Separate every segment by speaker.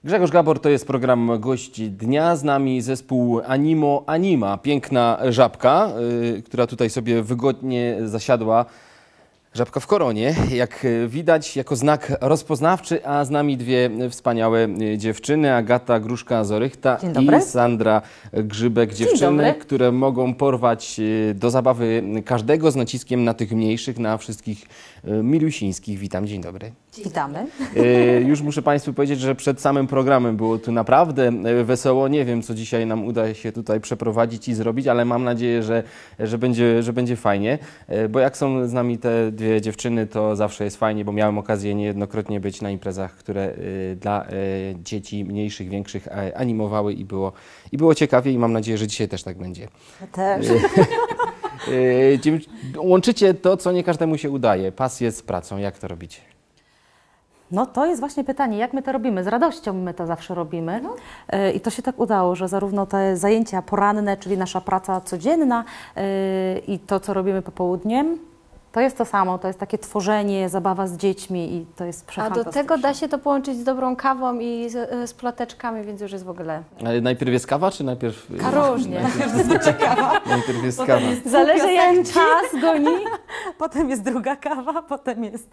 Speaker 1: Grzegorz Gabor, to jest program Gość Dnia. Z nami zespół Animo Anima. Piękna żabka, która tutaj sobie wygodnie zasiadła. Żabka w koronie, jak widać, jako znak rozpoznawczy, a z nami dwie wspaniałe dziewczyny, Agata Gruszka-Zorychta i Sandra Grzybek. Dziewczyny, które mogą porwać do zabawy każdego z naciskiem na tych mniejszych, na wszystkich milusińskich. Witam, dzień dobry.
Speaker 2: Witamy.
Speaker 1: Już muszę Państwu powiedzieć, że przed samym programem było tu naprawdę wesoło. Nie wiem, co dzisiaj nam uda się tutaj przeprowadzić i zrobić, ale mam nadzieję, że będzie fajnie, bo jak są z nami te dwie dziewczyny, to zawsze jest fajnie, bo miałem okazję niejednokrotnie być na imprezach, które dla dzieci mniejszych, większych animowały i było ciekawie i mam nadzieję, że dzisiaj też tak będzie.
Speaker 2: Też.
Speaker 1: Łączycie to, co nie każdemu się udaje, pasję z pracą. Jak to robicie?
Speaker 2: No to jest właśnie pytanie, jak my to robimy? Z radością my to zawsze robimy. No. I to się tak udało, że zarówno te zajęcia poranne, czyli nasza praca codzienna i to, co robimy popołudniem, to jest to samo, to jest takie tworzenie, zabawa z dziećmi i to jest przefantastyczne.
Speaker 3: A do tego da się to połączyć z dobrą kawą i z ploteczkami, więc już jest w ogóle...
Speaker 1: Ale najpierw jest kawa, czy najpierw...
Speaker 3: Różnie.
Speaker 1: Najpierw jest kawa.
Speaker 3: Zależy jak czas goni.
Speaker 2: Potem jest druga kawa, potem jest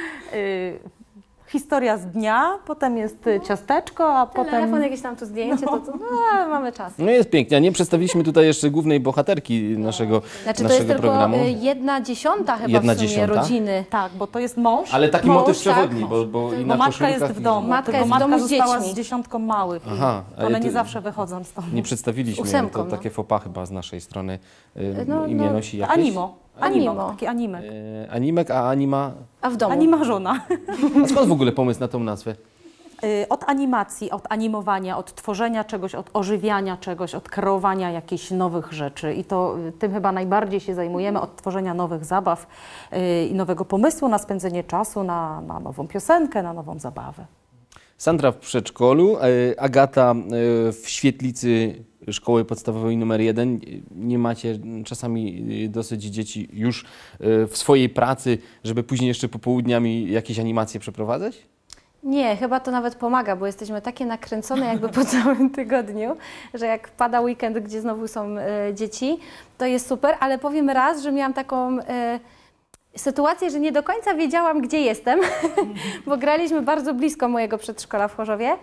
Speaker 2: historia z dnia, potem jest ciasteczko, a potem...
Speaker 3: Telefon, jakieś tam tu zdjęcie, to mamy czas.
Speaker 1: No jest pięknie, a nie przedstawiliśmy tutaj jeszcze głównej bohaterki naszego
Speaker 3: Znaczy
Speaker 1: naszego
Speaker 3: to jest
Speaker 1: programu.
Speaker 3: tylko 1/10 chyba w sumie rodziny.
Speaker 2: Tak, bo to jest mąż.
Speaker 1: Ale taki
Speaker 3: mąż,
Speaker 1: motyw
Speaker 3: tak.
Speaker 1: przewodni, bo i na
Speaker 2: matka jest
Speaker 1: koszulkach
Speaker 2: w domu,
Speaker 3: Matka
Speaker 2: tylko
Speaker 3: jest w domu z
Speaker 2: została
Speaker 3: dziećmi.
Speaker 2: z 10 małych.
Speaker 1: Aha,
Speaker 2: One
Speaker 1: to
Speaker 2: nie zawsze wychodzą stąd.
Speaker 1: nie przedstawiliśmy,
Speaker 3: Ósemką,
Speaker 1: to takie faux pas chyba z naszej strony.
Speaker 3: No,
Speaker 1: Imię
Speaker 3: no.
Speaker 1: nosi jakieś?
Speaker 2: Animo, taki animek.
Speaker 1: Animek, a anima...
Speaker 3: A w domu?
Speaker 2: Anima żona.
Speaker 1: A skąd w ogóle pomysł na tą nazwę?
Speaker 2: Od animacji, od animowania, od tworzenia czegoś, od ożywiania czegoś, od kreowania jakichś nowych rzeczy i to tym chyba najbardziej się zajmujemy, od tworzenia nowych zabaw i nowego pomysłu na spędzenie czasu, na nową piosenkę, na nową zabawę.
Speaker 1: Sandra w przedszkolu, Agata w świetlicy szkoły podstawowej numer 1. Nie macie czasami dosyć dzieci już w swojej pracy, żeby później jeszcze popołudniami jakieś animacje przeprowadzać?
Speaker 3: Nie, chyba to nawet pomaga, bo jesteśmy takie nakręcone jakby po całym tygodniu, że jak pada weekend, gdzie znowu są dzieci, to jest super, ale powiem raz, że miałam taką sytuację, że nie do końca wiedziałam, gdzie jestem, bo graliśmy bardzo blisko mojego przedszkola w Chorzowie.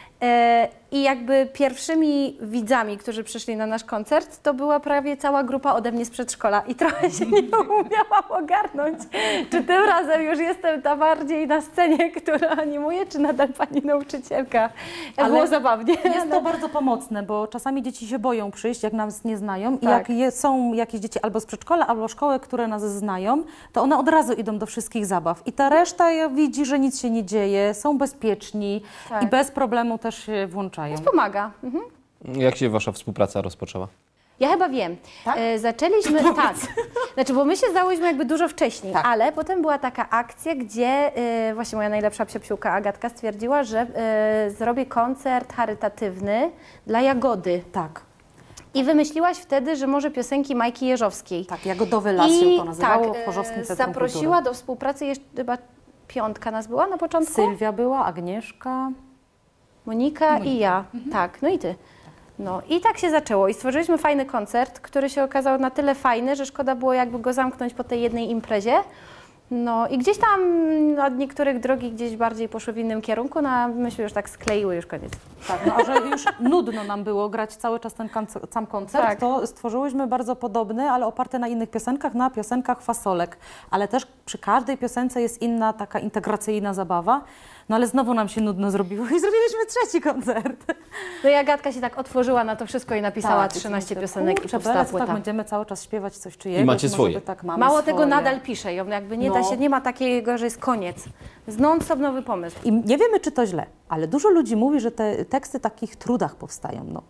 Speaker 3: I jakby pierwszymi widzami, którzy przyszli na nasz koncert, to była prawie cała grupa ode mnie z przedszkola i trochę się nie umiałam ogarnąć, czy tym razem już jestem ta bardziej na scenie, która animuje, czy nadal pani nauczycielka. Ale było zabawnie.
Speaker 2: Jest to bardzo pomocne, bo czasami dzieci się boją przyjść, jak nas nie znają
Speaker 3: Tak.
Speaker 2: i jak są jakieś dzieci albo z przedszkola, albo szkoły, które nas znają, to one od razu idą do wszystkich zabaw i ta reszta widzi, że nic się nie dzieje, są bezpieczni i bez problemu też się włączają.
Speaker 3: Więc pomaga. Mhm.
Speaker 1: Jak się wasza współpraca rozpoczęła?
Speaker 3: Ja chyba wiem.
Speaker 2: Tak?
Speaker 3: Zaczęliśmy, tak, znaczy, bo my się znałyśmy jakby dużo wcześniej, ale potem była taka akcja, gdzie właśnie moja najlepsza psiapsiłka Agatka stwierdziła, że zrobię koncert charytatywny dla Jagody.
Speaker 2: Tak.
Speaker 3: I wymyśliłaś wtedy, że może piosenki Majki Jeżowskiej.
Speaker 2: Tak, Jagodowy Las się to nazywało w Chorzowskim Centrum
Speaker 3: zaprosiła
Speaker 2: Kultury.
Speaker 3: do współpracy jeszcze chyba 5 nas była na początku.
Speaker 2: Sylwia była, Agnieszka.
Speaker 3: Monika i ja. Tak, no i ty. No i tak się zaczęło i stworzyliśmy fajny koncert, który się okazał na tyle fajny, że szkoda było jakby go zamknąć po tej jednej imprezie. No i gdzieś tam od niektórych drogi gdzieś bardziej poszły w innym kierunku, no a myśmy już tak skleiły, już koniec.
Speaker 2: Tak, no a że już nudno nam było grać cały czas ten sam koncert,
Speaker 3: Tak.
Speaker 2: to stworzyłyśmy bardzo podobny, ale oparty na innych piosenkach, na piosenkach fasolek. Ale też przy każdej piosence jest inna taka integracyjna zabawa. No ale znowu nam się nudno zrobiło i zrobiliśmy trzeci koncert.
Speaker 3: No i Agatka się tak otworzyła na to wszystko i napisała 13 piosenek i powstała płyta.
Speaker 2: Tak, będziemy cały czas śpiewać coś czyjegoś.
Speaker 1: I macie swoje.
Speaker 2: Tak, mamy
Speaker 3: Mało
Speaker 2: swoje.
Speaker 3: tego, nadal pisze ją, jakby nie da się, nie ma takiego, że jest koniec. Z non-stop nowy pomysł.
Speaker 2: I nie wiemy, czy to źle, ale dużo ludzi mówi, że te teksty w takich trudach powstają. No.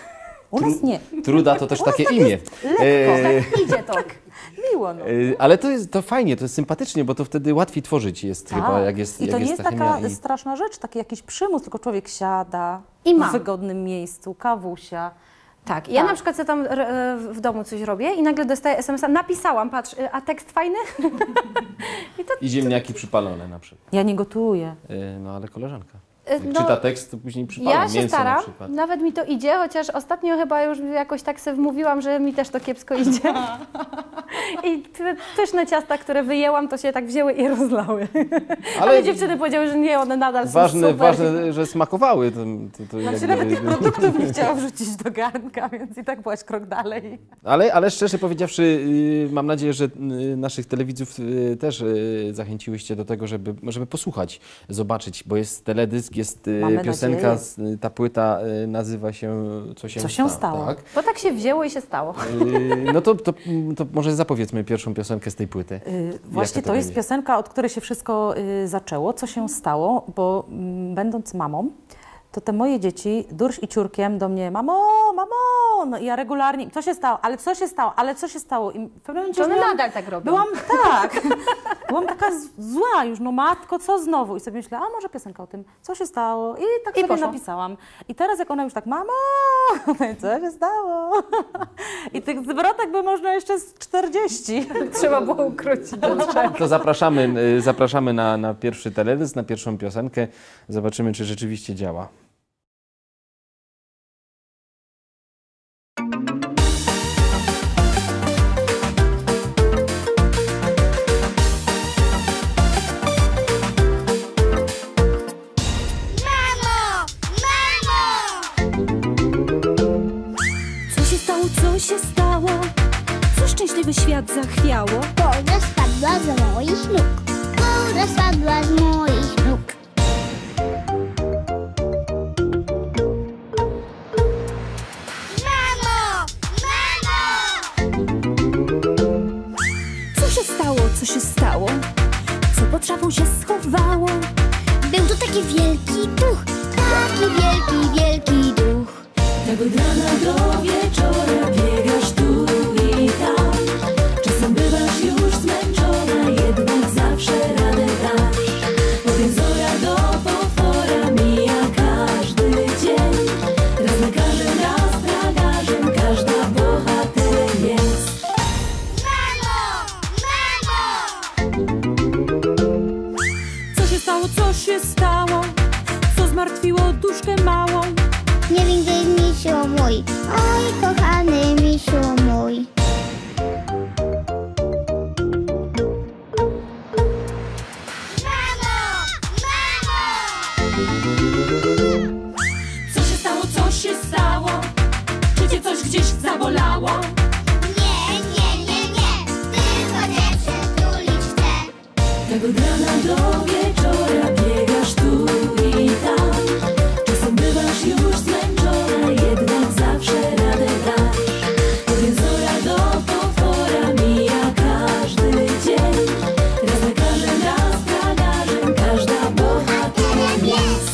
Speaker 2: U nas nie.
Speaker 1: Truda to też takie imię.
Speaker 2: Lekko,
Speaker 3: Tak, idzie to.
Speaker 2: miło. No.
Speaker 1: Ale to fajnie, to jest sympatycznie, bo to wtedy łatwiej tworzyć jest chyba, jak jest
Speaker 2: I to
Speaker 1: jak
Speaker 2: nie
Speaker 1: jest
Speaker 2: jest
Speaker 1: ta
Speaker 2: taka
Speaker 1: chemia
Speaker 2: straszna rzecz, taki jakiś przymus, tylko człowiek siada
Speaker 3: I ma.
Speaker 2: w wygodnym miejscu, kawusia.
Speaker 3: Tak, ja na przykład sobie tam w domu coś robię i nagle dostaję SMS-a, napisałam, patrz, a tekst fajny?
Speaker 1: I ziemniaki przypalone na przykład.
Speaker 2: Ja nie gotuję.
Speaker 1: No ale koleżanka. Jak czyta tekst, to później przypada
Speaker 3: Ja
Speaker 1: mięso
Speaker 3: się
Speaker 1: na
Speaker 3: staram,
Speaker 1: przykład.
Speaker 3: nawet mi to idzie, chociaż ostatnio chyba już jakoś tak sobie wmówiłam, że mi też to kiepsko idzie. I te pyszne ciasta, które wyjęłam, to się tak wzięły i rozlały. Ale dziewczyny powiedziały, że nie, one nadal są super.
Speaker 1: Ważne, że smakowały.
Speaker 2: Nam się nawet tych produktów nie chciało wrzucić do garnka, więc i tak byłaś krok dalej.
Speaker 1: Ale szczerze powiedziawszy, mam nadzieję, że naszych telewidzów też zachęciłyście do tego, żeby posłuchać, zobaczyć, bo jest teledysk, jest
Speaker 2: Mamy
Speaker 1: piosenka,
Speaker 2: nadzieję.
Speaker 1: ta płyta nazywa się Co się stało. Tak?
Speaker 3: Bo tak się wzięło i się stało.
Speaker 1: No to może zapowiedzmy pierwszą piosenkę z tej płyty.
Speaker 2: Właśnie to jest piosenka, od której się wszystko zaczęło. Co się stało, bo będąc mamą, to te moje dzieci durś i ciurkiem do mnie, mamo, no i ja regularnie, co się stało, ale co się stało, ale co się stało. I w pewnym momencie
Speaker 3: To one nadal tak robią.
Speaker 2: Byłam taka zła już, no matko, co znowu? I sobie myślę, a może piosenka o tym, co się stało? I tak
Speaker 3: I
Speaker 2: sobie
Speaker 3: poszło.
Speaker 2: napisałam. I teraz jak ona już tak, mamo, co się stało? I tych zwrotek by można jeszcze z 40.
Speaker 3: Trzeba było ukrócić.
Speaker 1: To zapraszamy na pierwszy teledysk, na pierwszą piosenkę. Zobaczymy, czy rzeczywiście działa.
Speaker 4: Co się stało? Co szczęśliwy świat zachwiało?
Speaker 5: Woda spadła z moich nóg. Woda spadła z moich nóg. Mamo!
Speaker 4: Co się stało? Co się stało? Co pod szafą się schowało?
Speaker 5: Był to taki wielki duch. Taki wielki, wielki duch.
Speaker 4: Tego rana do wieczora biegasz tu i tam. Czasem bywasz już zmęczona, jednak zawsze radę dasz. Potem zora do potwora mija każdy dzień. Raz lekarzem, raz tragarzem, każda bohaterem jest. Co się stało? Co się stało? Co zmartwiło duszkę małą?
Speaker 5: Nie wiem, gdzie jest misiu mój. Oj, kochany misiu mój.
Speaker 4: Co się stało? Co się stało? Czy cię coś gdzieś zabolało?
Speaker 5: Nie, tylko cię przytulić chcę.
Speaker 4: Tego rana do wieczora biegasz tu i tam. Czasem bywasz już zmęczona, jednak zawsze radę dasz. Potem zora do potwora mija każdy dzień. Raz lekarzem, raz tragarzem, każda bohaterem jest.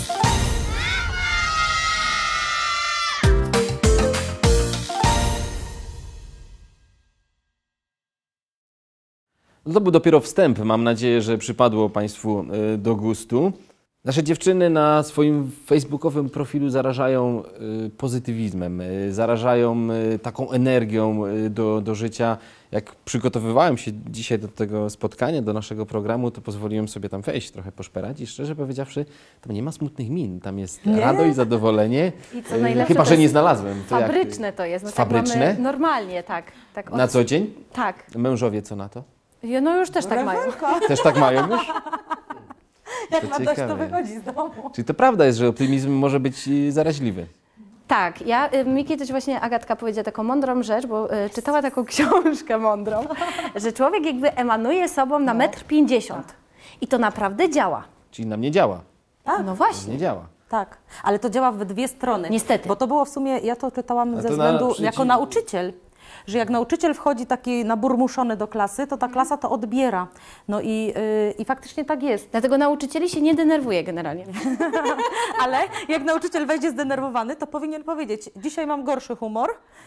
Speaker 1: No to był dopiero wstęp. Mam nadzieję, że przypadło Państwu do gustu. Nasze dziewczyny na swoim facebookowym profilu zarażają pozytywizmem, zarażają taką energią do życia. Jak przygotowywałem się dzisiaj do tego spotkania, do naszego programu, to pozwoliłem sobie tam wejść, trochę poszperać i szczerze powiedziawszy, tam nie ma smutnych min, tam jest radość, zadowolenie.
Speaker 3: I co najlepsze,
Speaker 1: Chyba,
Speaker 3: to
Speaker 1: że nie
Speaker 3: jest
Speaker 1: znalazłem. To jak?
Speaker 3: Fabryczne to jest. No
Speaker 1: Fabryczne?
Speaker 3: Tak mamy normalnie, tak.
Speaker 1: Na co dzień?
Speaker 3: Tak.
Speaker 1: Mężowie co na to?
Speaker 3: No już też tak mają.
Speaker 1: Też tak mają już?
Speaker 2: Jak
Speaker 1: To
Speaker 2: ma dość, to
Speaker 1: ciekawe.
Speaker 2: wychodzi z domu.
Speaker 1: Czyli to prawda jest, że optymizm może być zaraźliwy.
Speaker 3: Tak, mi kiedyś właśnie Agatka powiedziała taką mądrą rzecz, bo czytała taką książkę mądrą, że człowiek jakby emanuje sobą na 1,50 m. I to naprawdę działa.
Speaker 1: Czyli nam nie działa.
Speaker 3: No właśnie.
Speaker 1: Nie działa.
Speaker 2: Tak, ale to działa w dwie strony.
Speaker 3: Niestety.
Speaker 2: Bo to było w sumie, ja to czytałam
Speaker 1: A
Speaker 2: ze
Speaker 1: to
Speaker 2: względu,
Speaker 1: na
Speaker 2: jako nauczyciel, że jak nauczyciel wchodzi taki naburmuszony do klasy, to ta klasa to odbiera. No i faktycznie tak jest.
Speaker 3: Dlatego nauczycieli się nie denerwuje generalnie.
Speaker 2: Ale jak nauczyciel wejdzie zdenerwowany, to powinien powiedzieć, dzisiaj mam gorszy humor,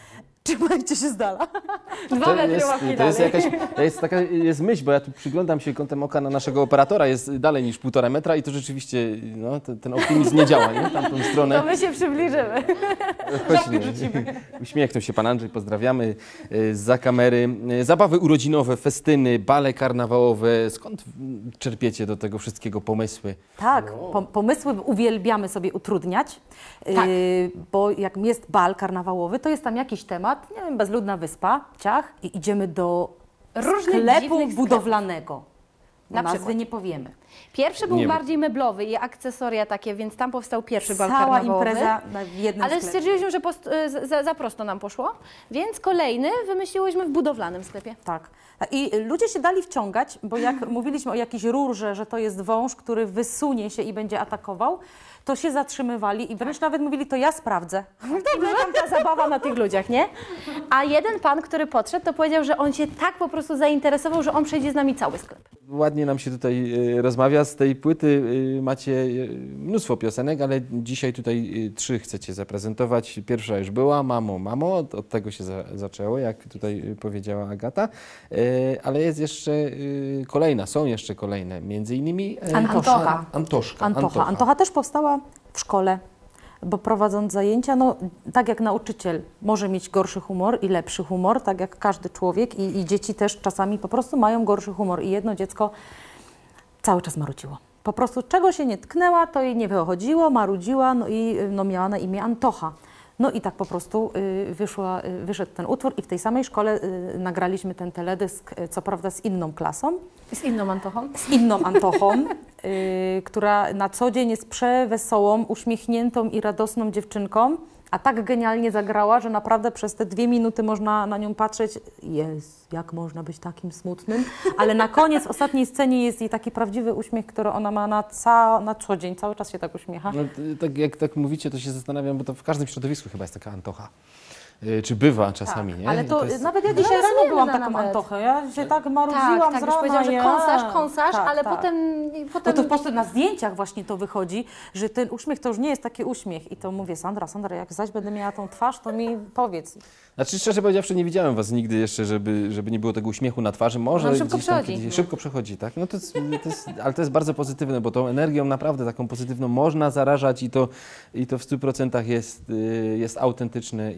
Speaker 2: Trzymajcie się z dala.
Speaker 3: 2 metry łapki
Speaker 1: to jest
Speaker 3: dalej.
Speaker 1: jest myśl, bo ja tu przyglądam się kątem oka na naszego operatora, jest dalej niż 1,5 metra i to rzeczywiście, no, ten optymizm nie działa, nie? Tamtą stronę.
Speaker 3: To my się przybliżymy.
Speaker 1: Chodźmy. Uśmiechnął się pan Andrzej, pozdrawiamy zza kamery. Zabawy urodzinowe, festyny, bale karnawałowe. Skąd czerpiecie do tego wszystkiego pomysły?
Speaker 2: Tak, pomysły uwielbiamy sobie utrudniać,
Speaker 3: Tak.
Speaker 2: bo jak jest bal karnawałowy, to jest tam jakiś temat, nie wiem, bezludna wyspa, ciach, i idziemy do
Speaker 3: Różnych
Speaker 2: sklepu
Speaker 3: dziwnych
Speaker 2: budowlanego.
Speaker 3: Na
Speaker 2: Nazwy
Speaker 3: przykład.
Speaker 2: nie powiemy.
Speaker 3: Pierwszy był
Speaker 1: Nie wiem.
Speaker 3: bardziej meblowy i akcesoria takie, więc tam powstał pierwszy bal
Speaker 2: Cała
Speaker 3: karnawałowy.
Speaker 2: impreza w jednym
Speaker 3: Ale
Speaker 2: sklepie.
Speaker 3: stwierdziliśmy, że za prosto nam poszło, więc kolejny wymyśliłyśmy w budowlanym sklepie.
Speaker 2: Tak. I ludzie się dali wciągać, bo jak mówiliśmy o jakiejś rurze, że to jest wąż, który wysunie się i będzie atakował, to się zatrzymywali i wręcz nawet mówili, to ja sprawdzę.
Speaker 3: Dobrze, tam ta zabawa na tych ludziach, nie? A jeden pan, który podszedł, to powiedział, że on się tak po prostu zainteresował, że on przejdzie z nami cały sklep.
Speaker 1: Ładnie nam się tutaj rozmawia. Z tej płyty macie mnóstwo piosenek, ale dzisiaj tutaj 3 chcecie zaprezentować. Pierwsza już była, Mamo, Mamo. Od tego się zaczęło, jak tutaj powiedziała Agata. Ale jest jeszcze kolejna, są jeszcze kolejne. Między innymi
Speaker 2: Antocha.
Speaker 1: Antocha.
Speaker 2: Antocha też powstała w szkole, bo prowadząc zajęcia, no tak jak nauczyciel może mieć gorszy humor i lepszy humor, tak jak każdy człowiek i dzieci też czasami po prostu mają gorszy humor i jedno dziecko cały czas marudziło. Po prostu czego się nie tknęła, to jej nie wychodziło, marudziła, no i no, miała na imię Antocha. No i tak po prostu wyszedł ten utwór i w tej samej szkole nagraliśmy ten teledysk, co prawda z inną klasą,
Speaker 3: Z inną Antochą.
Speaker 2: z inną Antochą, która na co dzień jest przewesołą, uśmiechniętą i radosną dziewczynką, a tak genialnie zagrała, że naprawdę przez te 2 minuty można na nią patrzeć. Jest, jak można być takim smutnym? Ale na koniec, w ostatniej scenie jest jej taki prawdziwy uśmiech, który ona ma na co dzień, cały czas się tak uśmiecha.
Speaker 1: No, tak jak tak mówicie, to się zastanawiam, bo to w każdym środowisku chyba jest taka Antocha. Czy bywa czasami, nie?
Speaker 2: Ale to
Speaker 1: jest...
Speaker 2: nawet ja dzisiaj rano
Speaker 3: zmienna
Speaker 2: byłam taką
Speaker 3: nawet.
Speaker 2: Antochę. Ja się tak marudziłam
Speaker 3: Tak,
Speaker 2: z
Speaker 3: już
Speaker 2: rana.
Speaker 3: powiedział, że kąsasz, ale
Speaker 2: tak.
Speaker 3: potem
Speaker 2: No to po prostu na zdjęciach właśnie to wychodzi, że ten uśmiech to już nie jest taki uśmiech. I to mówię, Sandra, jak zaś będę miała tą twarz, to mi powiedz.
Speaker 1: Znaczy, szczerze powiedziawszy, nie widziałem was nigdy jeszcze, żeby nie było tego uśmiechu na twarzy. Może
Speaker 3: No, szybko
Speaker 1: gdzieś tam
Speaker 3: przechodzi.
Speaker 1: kiedyś- Szybko przechodzi, tak? No to jest, ale to jest bardzo pozytywne, bo tą energią naprawdę taką pozytywną można zarażać i to w 100% jest autentyczne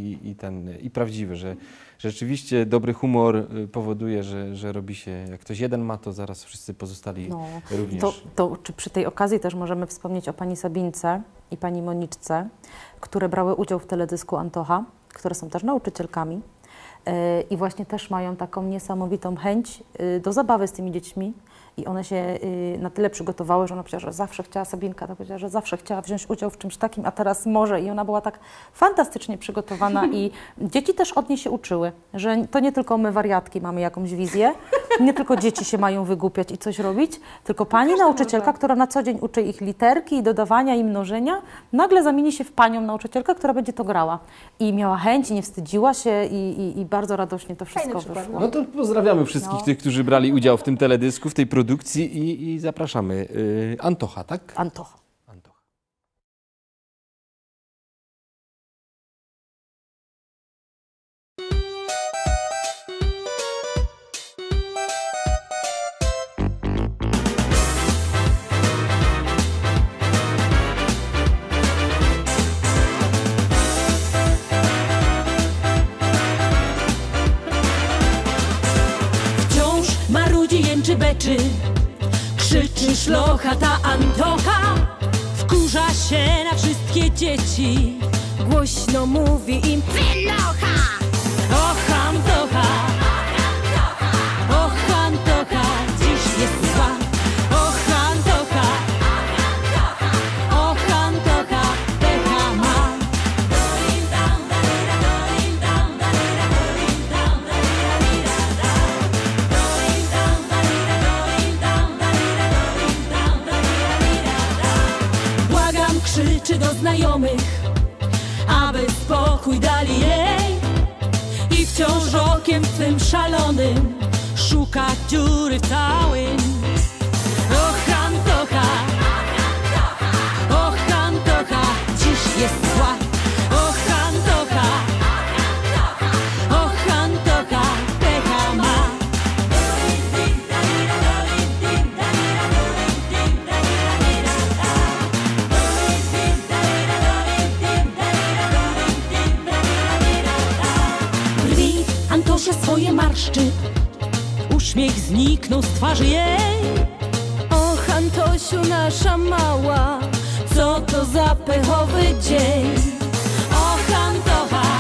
Speaker 1: i prawdziwe, że rzeczywiście dobry humor powoduje, że robi się, jak ktoś jeden ma, to zaraz wszyscy pozostali
Speaker 2: No,
Speaker 1: również.
Speaker 2: to czy przy tej okazji też możemy wspomnieć o pani Sabince i pani Moniczce, które brały udział w teledysku Antocha, które są też nauczycielkami i właśnie też mają taką niesamowitą chęć do zabawy z tymi dziećmi. I one się na tyle przygotowały, że ona powiedziała, że zawsze chciała, Sabinka to powiedziała, że zawsze chciała wziąć udział w czymś takim, a teraz może. I ona była tak fantastycznie przygotowana i dzieci też od niej się uczyły, że to nie tylko my wariatki mamy jakąś wizję, nie tylko dzieci się mają wygłupiać i coś robić, tylko pani nauczycielka, która na co dzień uczy ich literki i dodawania i mnożenia, nagle zamieni się w panią nauczycielkę, która będzie to grała. I miała chęć, i nie wstydziła się i bardzo radośnie to wszystko wyszło.
Speaker 1: No to pozdrawiamy wszystkich tych, którzy brali udział w tym teledysku, w tej produkcji i zapraszamy. Antocha, tak?
Speaker 2: Antocha.
Speaker 1: Antocha.
Speaker 4: Wciąż marudzi, jęczy, beczy, krzyczy szlocha ta Antocha. Wkurza się na wszystkie dzieci, głośno mówi im wynocha. Och Antocha, och Antocha, dziś jest zła. Och Antocha, och Antocha, pecha ma. Błagam, krzyczy do znajomych, aby spokój dali jej. I wciąż okiem twym szalonym szuka dziury w całym. Och Antocha, och Antocha, dziś jest zła. Och Antocha, Antosia swoje marszczy. Uśmiech zniknął z twarzy jej.
Speaker 3: Och, Antosiu, nasza mała,
Speaker 4: Co to za pechowy dzień? Och, Antocha,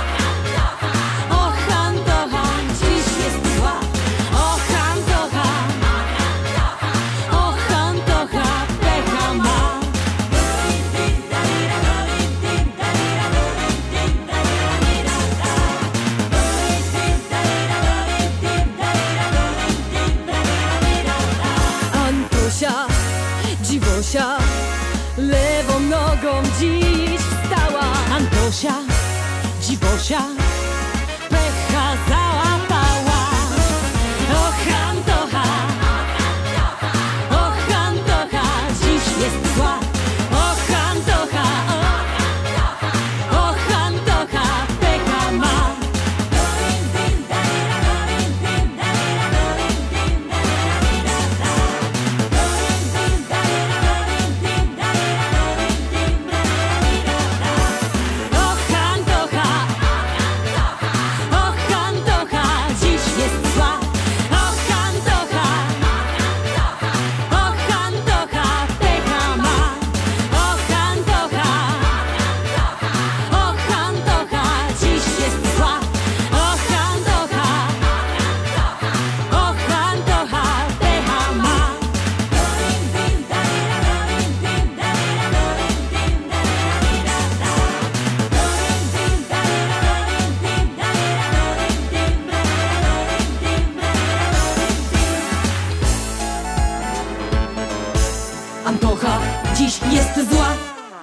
Speaker 4: och, Antocha, dziś jest zła. Och, Antocha, och, Antocha, pecha ma.
Speaker 3: Antosia, dziwosia, lewą nogą dziś wstała.
Speaker 4: Antosia, dziwosia, pecha załapała. Och, Antocha, och, Antocha, dziś jest zła. Och, Antocha, och, Antocha, pecha ma. Och, Antocha, och, Antocha, dziś jest zła. Och, Antocha, och, Antocha, pecha ma. Och, Antocha, och, Antocha, dziś jest zła. Och, Antocha, och, Antocha, pecha ma. Antocha dziś jest zła.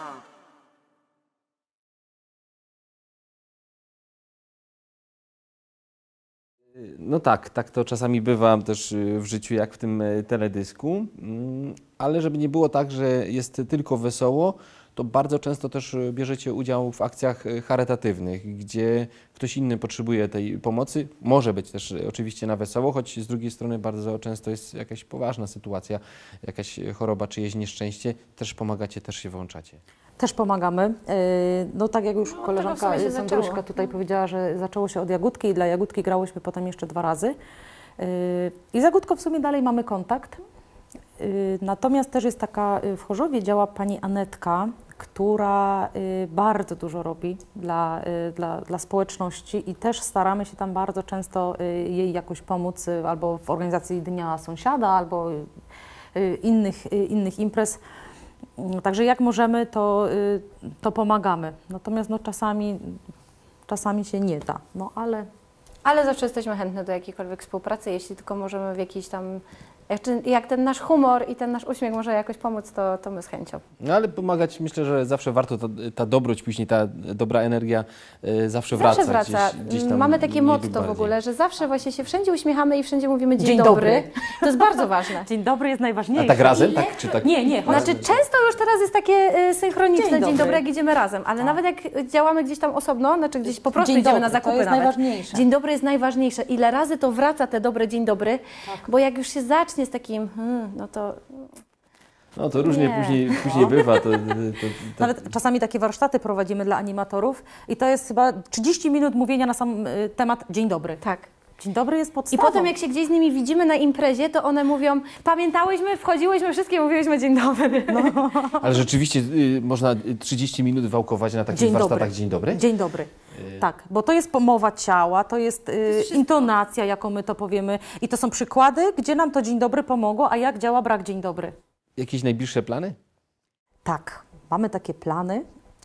Speaker 1: No tak, tak to czasami bywa też w życiu, jak w tym teledysku, ale żeby nie było tak, że jest tylko wesoło, to bardzo często też bierzecie udział w akcjach charytatywnych, gdzie ktoś inny potrzebuje tej pomocy. Może być też oczywiście na wesoło, choć z drugiej strony bardzo często jest jakaś poważna sytuacja, jakaś choroba, czyjeś nieszczęście. Też pomagacie, też się włączacie.
Speaker 2: Też pomagamy. No tak jak już
Speaker 3: tego w
Speaker 2: koleżanka
Speaker 3: sumie się
Speaker 2: Sandruszka
Speaker 3: zaczęło.
Speaker 2: tutaj powiedziała, że zaczęło się od Jagódki i dla Jagódki grałyśmy potem jeszcze 2 razy. I z Jagódką w sumie dalej mamy kontakt. Natomiast też jest taka, w Chorzowie działa pani Anetka, która bardzo dużo robi dla społeczności i też staramy się tam bardzo często jej jakoś pomóc albo w organizacji Dnia Sąsiada, albo innych imprez. Także jak możemy, to pomagamy. Natomiast no, czasami się nie da, no ale...
Speaker 3: Ale zawsze jesteśmy chętne do jakiejkolwiek współpracy, jeśli tylko możemy w jakiś tam... Jak ten nasz humor i ten nasz uśmiech może jakoś pomóc, to my z chęcią.
Speaker 1: No ale pomagać, myślę, że zawsze warto, ta dobroć później, ta dobra energia zawsze wraca.
Speaker 3: Zawsze wraca.
Speaker 1: Gdzieś tam
Speaker 3: Mamy takie
Speaker 1: mniej lub
Speaker 3: motto w
Speaker 1: bardziej.
Speaker 3: ogóle, że zawsze właśnie się wszędzie uśmiechamy i wszędzie mówimy dzień,
Speaker 2: Dzień
Speaker 3: dobry.
Speaker 2: dobry.
Speaker 3: To jest bardzo ważne.
Speaker 2: Dzień dobry jest
Speaker 1: A
Speaker 2: najważniejszy.
Speaker 1: tak razem? Tak, czy tak?
Speaker 2: Nie,
Speaker 3: Znaczy często już teraz jest takie synchroniczne
Speaker 2: Dzień
Speaker 3: dzień
Speaker 2: dobry.
Speaker 3: dobry, jak idziemy razem, ale nawet jak działamy gdzieś tam osobno, znaczy gdzieś po prostu
Speaker 2: Dzień
Speaker 3: idziemy
Speaker 2: dobry,
Speaker 3: na
Speaker 2: to
Speaker 3: zakupy
Speaker 2: jest
Speaker 3: nawet.
Speaker 2: najważniejsze.
Speaker 3: Dzień dobry jest najważniejsze. Ile razy to wraca te dobre dzień dobry, bo jak już się zacznie z takim, no to...
Speaker 1: No to różnie
Speaker 3: Nie.
Speaker 1: później bywa. To
Speaker 2: Nawet czasami takie warsztaty prowadzimy dla animatorów i to jest chyba 30 minut mówienia na sam temat dzień dobry.
Speaker 3: Tak.
Speaker 2: Dzień dobry jest
Speaker 3: I
Speaker 2: podstawą.
Speaker 3: potem jak się gdzieś z nimi widzimy na imprezie, to one mówią, pamiętałyśmy, wchodziłyśmy, wszystkie mówiłyśmy dzień dobry. No.
Speaker 1: Ale rzeczywiście można 30 minut wałkować na takich
Speaker 2: Dzień
Speaker 1: warsztatach
Speaker 2: dobry.
Speaker 1: Dzień dobry?
Speaker 2: Dzień dobry. Tak, bo to jest mowa ciała, to jest intonacja, jaką my to powiemy i to są przykłady, gdzie nam to dzień dobry pomogło, a jak działa brak dzień dobry.
Speaker 1: Jakieś najbliższe plany?
Speaker 2: Tak, mamy takie plany.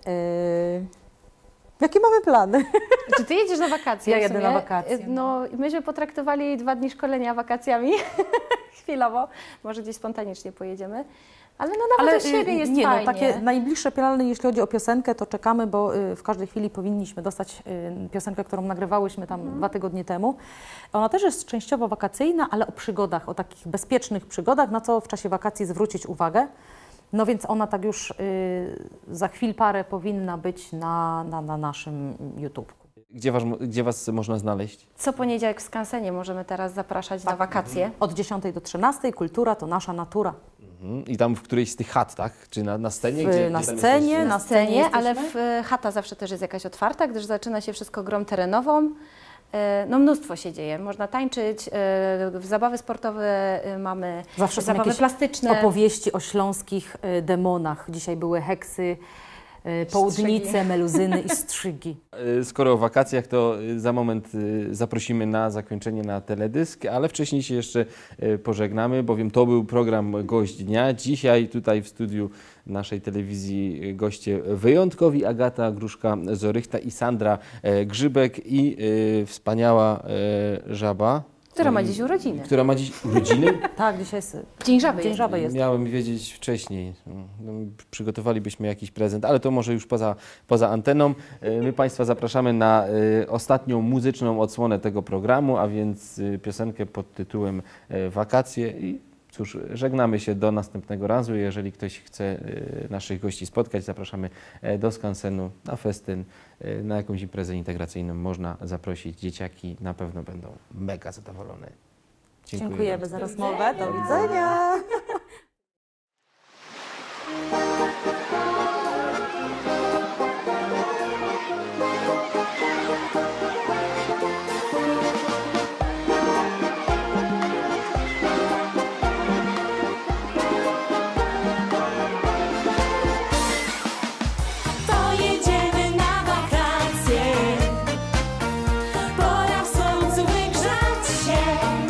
Speaker 2: Jakie mamy plany?
Speaker 3: Czy ty jedziesz na wakacje?
Speaker 2: Ja
Speaker 3: w
Speaker 2: jedę
Speaker 3: sumie?
Speaker 2: na wakacje,
Speaker 3: No, myśmy potraktowali 2 dni szkolenia wakacjami chwilowo. Może gdzieś spontanicznie pojedziemy. Ale no nawet do siebie jest
Speaker 2: nie,
Speaker 3: fajnie.
Speaker 2: No, takie najbliższe plany, jeśli chodzi o piosenkę, to czekamy, bo w każdej chwili powinniśmy dostać piosenkę, którą nagrywałyśmy tam 2 tygodnie temu. Ona też jest częściowo wakacyjna, ale o przygodach, o takich bezpiecznych przygodach, na co w czasie wakacji zwrócić uwagę. No więc ona tak już za chwil parę powinna być na naszym YouTube.
Speaker 1: Gdzie was można znaleźć?
Speaker 3: Co poniedziałek w Skansenie możemy teraz zapraszać na wakacje.
Speaker 2: Od 10 do 13 kultura to nasza natura.
Speaker 1: I tam w którejś z tych chat, tak? Czy na scenie?
Speaker 2: Na
Speaker 1: tam
Speaker 2: scenie,
Speaker 1: jesteście?
Speaker 2: na scenie
Speaker 3: ale
Speaker 2: jesteśmy.
Speaker 3: chata zawsze też jest jakaś otwarta, gdyż zaczyna się wszystko grą terenową. no mnóstwo się dzieje. Można tańczyć, zabawy sportowe mamy,
Speaker 2: Zawsze są
Speaker 3: zabawy
Speaker 2: jakieś
Speaker 3: plastyczne.
Speaker 2: opowieści o śląskich demonach. Dzisiaj były heksy, południce, meluzyny i strzygi.
Speaker 1: Skoro o wakacjach, to za moment zaprosimy na zakończenie na teledysk, ale wcześniej się jeszcze pożegnamy, bowiem to był program Gość Dnia. Dzisiaj tutaj w studiu naszej telewizji goście wyjątkowi: Agata Gruszka-Zorychta i Sandra Grzybek i wspaniała żaba.
Speaker 3: Która ma dziś urodziny.
Speaker 1: Która ma dziś urodziny?
Speaker 2: Tak, dzisiaj jest
Speaker 3: Dzień Żaby.
Speaker 2: Dzień Żaby jest.
Speaker 1: Miałem wiedzieć wcześniej. No, przygotowalibyśmy jakiś prezent, ale to może już poza anteną. My Państwa zapraszamy na ostatnią muzyczną odsłonę tego programu, a więc piosenkę pod tytułem Wakacje. I cóż, żegnamy się do następnego razu. Jeżeli ktoś chce naszych gości spotkać, zapraszamy do skansenu, na festyn, na jakąś imprezę integracyjną. Można zaprosić. Dzieciaki na pewno będą mega zadowolone.
Speaker 2: Dziękujemy za rozmowę. Do widzenia.
Speaker 4: Pojedziemy na wakacje, pora w słońcu wygrzać się,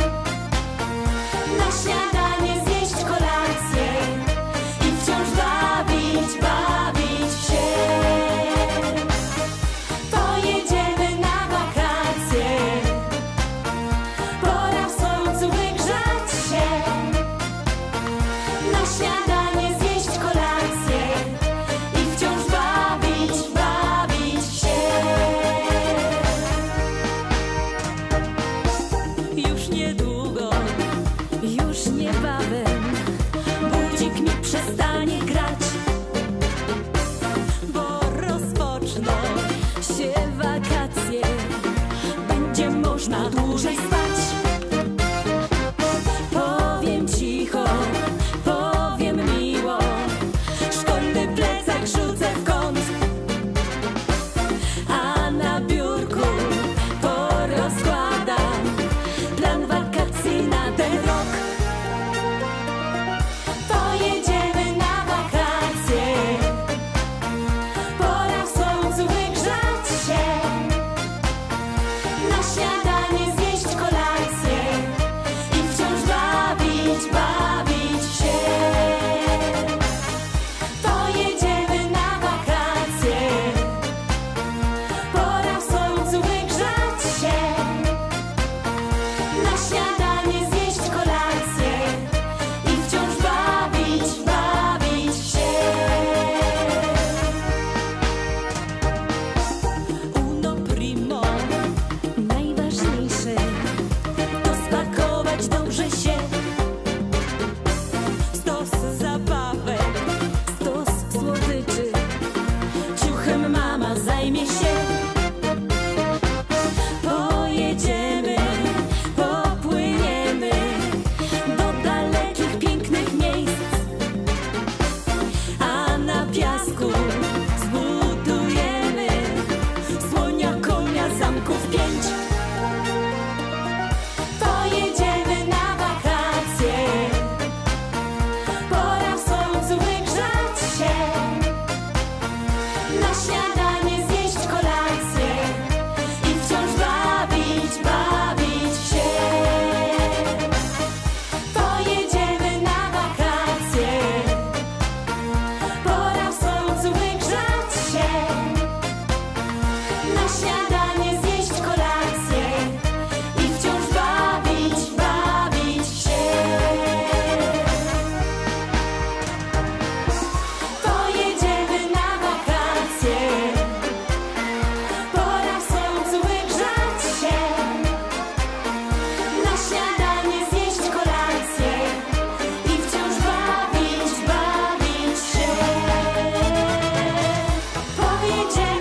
Speaker 4: na śniadanie zjeść kolację i wciąż bawić się. Pojedziemy na wakacje, pora w słońcu wygrzać się, na śniadanie zjeść kolację i wciąż bawić się. Już niedługo, już niebawem budzik mi przestanie grać, bo rozpoczną się wakacje, będzie można dłużej spać. Powiem cicho, powiem miło, szkolny plecak rzucę w kąt, a na biurku porozkładam plan wakacji na ten rok. Pojedziemy na wakacje, pora w słońcu wygrzać się, na śniadanie zjeść kolację i wciąż bawić się. Pojedziemy na wakacje, pora w słońcu wygrzać się, na śniadanie zjeść kolację i wciąż bawić się. Uno primo, najważniejsze to spakować dobrze się. Stos zabawek, stos słodyczy, ciuchem mama zajmie się. Pojedziemy, popłyniemy do dalekich, pięknych miejsc, a na piasku zbudujemy słonia, konia, zamków 5. Pojedziemy na wakacje, pora w słońcu wygrzać się, na śniadanie zjeść kolację i wciąż bawić się. Pojedziemy na wakacje, pora w słońcu wygrzać się, na śniadanie zjeść kolację i wciąż bawić się. Pojedziemy na wakacje, pora w słońcu wygrzać się, na śniadanie zjeść kolację i wciąż bawić się. Pojedziemy